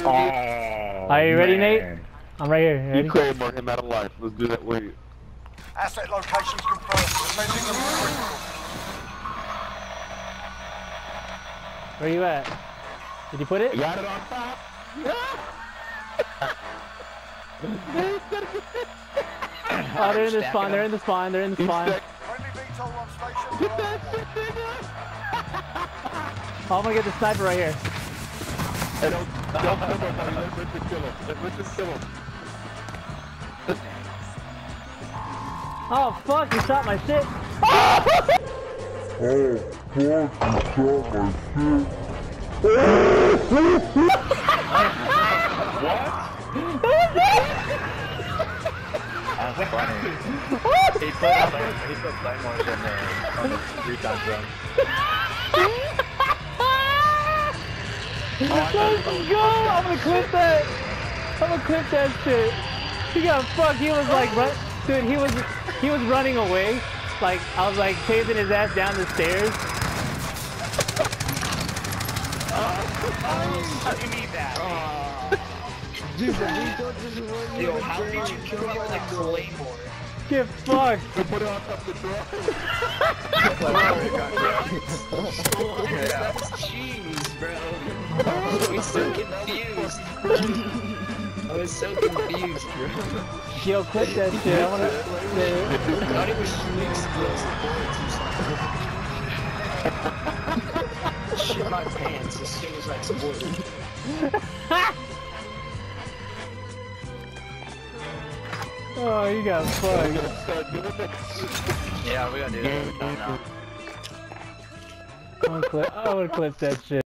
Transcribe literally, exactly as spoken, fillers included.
Oh, are you ready, man. Nate? I'm right here. Ready? You claymore him out of life. Let's do that. Wait. Asset locations confirmed. Defending them is critical. Where you at? Did you put it? You got it on top. Oh, they're in the spawn. They're in the spawn. They're in the spawn. Friendly V TOL on station. Oh, I'm gonna get the sniper right here. Hey, don't, don't kill him, buddy. Let Richard kill him. Let Richard kill him. Oh fuck! You shot my shit. Oh, fuck, you shot my shit. That's funny. He put on the, he put claymores in the, on the recon drone. Let's go! I'm gonna clip that! I'm gonna clip that shit! He got fucked, he was like, run dude, he was, he was running away. Like, I was like chasing his ass down the stairs. How do you need that? Dude, the Rico just won. Yo, how did you kill him with a claymore? Get fucked! We put it on top of the drone. That's cheese, bro. I was so confused. I was so confused, bro. Yo, clip that shit, I wanna... I thought it was shooting explosive bullets or something. Shit my pants as soon as I exploded. Oh, you got fucked. Yeah, we gotta do that every time now. I'm gonna clip, I wanna clip that shit.